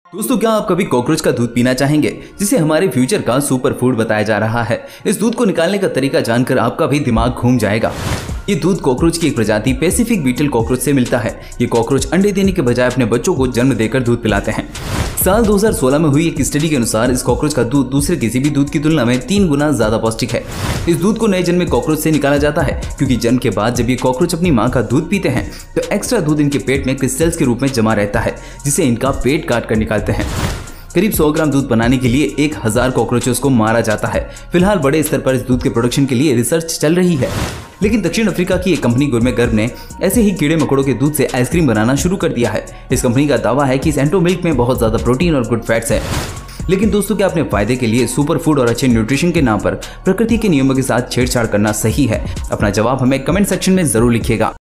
दोस्तों, क्या आप कभी कॉकरोच का दूध पीना चाहेंगे, जिसे हमारे फ्यूचर का सुपर फूड बताया जा रहा है। इस दूध को निकालने का तरीका जानकर आपका भी दिमाग घूम जाएगा। ये दूध कॉकरोच की एक प्रजाति पैसिफिक बीटल कॉकरोच से मिलता है। ये कॉकरोच अंडे देने के बजाय अपने बच्चों को जन्म देकर दूध पिलाते हैं। साल 2016 में हुई एक स्टडी के अनुसार इस कॉकरोच का दूध दूसरे किसी भी दूध की तुलना में 3 गुना ज्यादा पौष्टिक है। इस दूध को नए जन्मे कॉकरोच से निकाला जाता है, क्योंकि जन्म के बाद जब ये कॉकरोच अपनी मां का दूध पीते हैं तो एक्स्ट्रा दूध इनके पेट में क्रिस्टल्स के रूप में जमा रहता है, जिसे इनका पेट काट कर निकालते हैं। करीब 100 ग्राम दूध बनाने के लिए 1000 कॉकरोचेस को मारा जाता है। फिलहाल बड़े स्तर पर इस दूध के प्रोडक्शन के लिए रिसर्च चल रही है, लेकिन दक्षिण अफ्रीका की एक कंपनी गुरमे गर्भ ने ऐसे ही कीड़े मकोड़ों के दूध से आइसक्रीम बनाना शुरू कर दिया है। इस कंपनी का दावा है कि इस एंटो मिल्क में बहुत ज्यादा प्रोटीन और गुड फैट्स है। लेकिन दोस्तों, क्या अपने फायदे के लिए सुपर फूड और अच्छे न्यूट्रिशन के नाम पर प्रकृति के नियमों के साथ छेड़छाड़ करना सही है? अपना जवाब हमें कमेंट सेक्शन में जरूर लिखिएगा।